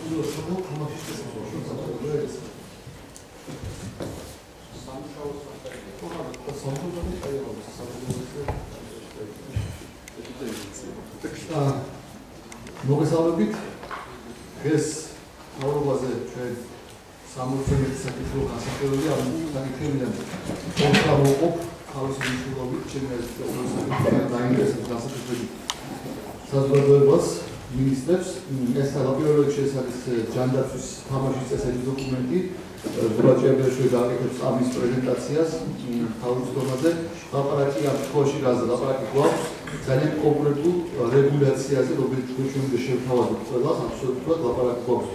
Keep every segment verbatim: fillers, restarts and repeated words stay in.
მოგესალმებით. დღეს მთავრობაზე ჩვენ სამოცდამეტი საკითხი გასახელები ამ საკითხებიდან კონკრეტულად მოყოფ თავისი მნიშვნელობით ჩემი აზრით დაინტერესებს გასაკეთებელი საზოგადოებას მინისტრებს. ეს პირველ რიგში ეს არის ჯანდაცვის თამაშის წესების დოკუმენტი. ზურაბაშვილი გააკეთებს ამის პრეზენტაციას თავისუფლაზე. ლაპარაკი ამ თვალში გაზა ლაპარაკი გვაქვს ძალიან კონკრეტულ რეგულაციაზე, რომელიც ჩვენ უნდა შევთავაზოთ ყველას, აბსოლუტურად ლაპარაკი გვაქვს.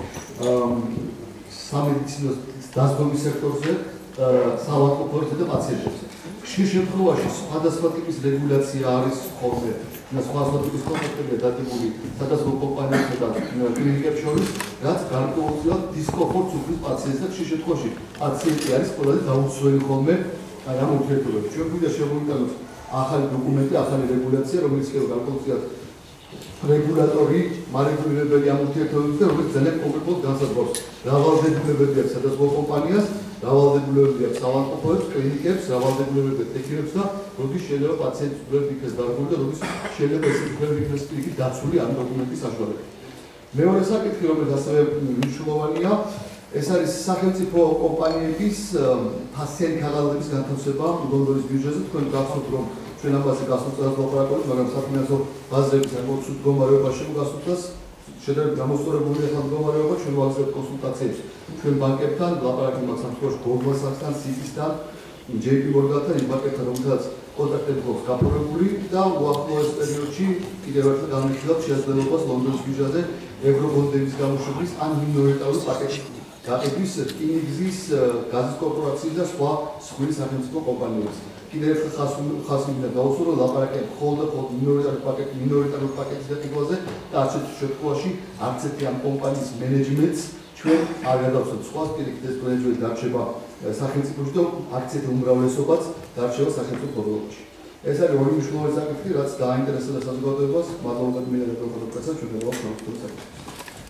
სამედიცინო დაზღვევის სექტორზე, საავადმყოფოებზე და პაციენტებზე. ხშირ შემთხვევაში სხვადასხვა ტიპის რეგულაცია არის ხოლმე. სხვადასხვა ტიპის კონტრაქტებია დადებული სადაზღვო კომპანიებსა და კლინიკებს შორის, რაც გარკვეულწილად დისკომფორტს უქმნის პაციენტს და ხშირ შემთხვევაში პაციენტი არის ყველაზე დაუცველი ხოლმე ამ ურთიერთობებში. ჩვენ გვინდა შევმოვიტანოთ ახალი დოკუმენტი, ახალი რეგულაცია, რომელიც კი გარკვეულწილად რეგულატორი, მარეგულირებელი ამ ურთიერთობებზე, რომელიც ძალიან კონკრეტულად განსაზღვრავს რა ვალდებულებები აქვს სადაზღვო კომპანიას, რა ვალდებულებები აქვს საავადმყოფოებს, კლინიკებს, რა ვალდებულებები აქვს ექიმებს და როდის შეიძლება პაციენტი უბრალოდ იქნეს დარგული და როდის შეიძლება ეს უბრალოდ იქნეს პირიქით დაცული ამ დოკუმენტის საშუალებით. მეორე საკითხი, რომელიც ასევე მნიშვნელოვანია, ეს არის სახელმწიფო კომპანიების ფასიანი ქაღალდების განთავსება ლონდონის ბირჟაზე. თქვენ გახსოვთ, რომ ჩვენ ამაზე გასულ წელს ვლაპარაკობთ, მაგრამ საფინანსო ბაზრების საკუთრ მდგომარეობაში გასულთას შედარებით გამოსწორებული ახალ მდგომარეობა ჩვენ ვაგზავნებთ კონსულტაციებს ჩვენ ბანკებთან, ლაპარაკი მაქვს ამ შემთხვევაში Goldman Sachs-თან, Citi-სთან, J P Morgan-თან, იმ ბანკებთან, რომელთაც კონტაქტები გვაქვს გაფორმებული და უახლოეს პერიოდში კიდევ ერთხელ განვიხილავთ შესაძლებლობას ლონდონის ბირჟაზე ევრობონდების გამოშვების ან მინორიტარული პაკეტის გაყიდვის რკინიგზის გაზის კორპორაციის და სხვა სხვილი სახელმწიფო კომპანიების. კიდევ ერთხელ ხაზი მინდა გავუსვა, რომ ლაპარაკი მხოლოდ და მხოლოდ მინორიტარული პაკეტის მინორიტარული პაკეტის გაყიდვაზე და არც ერთ შემთხვევაში არც ერთი ამ კომპანიის მენეჯმენტს ჩვენ არ გადავცეთ სხვას, პირიქით ეს მენეჯმენტი დარჩება სახელმწიფოში და აქციათა უმრავლესობაც დარჩება სახელმწიფო ფონდებში. ეს არის ორი მნიშვნელოვანი საკითხი, რაც დააინტერესებდა საზოგადოებას. მადლობა მინდა რომ პროფესორ ჩვენ გავაკეთებთ საკითხს.